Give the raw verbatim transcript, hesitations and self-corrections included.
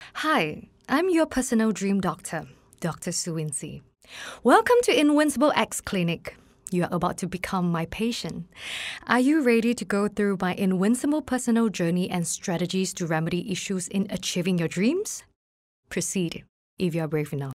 Hi, I'm your personal dream doctor, Doctor Soo Wincci. Welcome to Invincible X Clinic. You are about to become my patient. Are you ready to go through my invincible personal journey and strategies to remedy issues in achieving your dreams? Proceed if you are brave enough.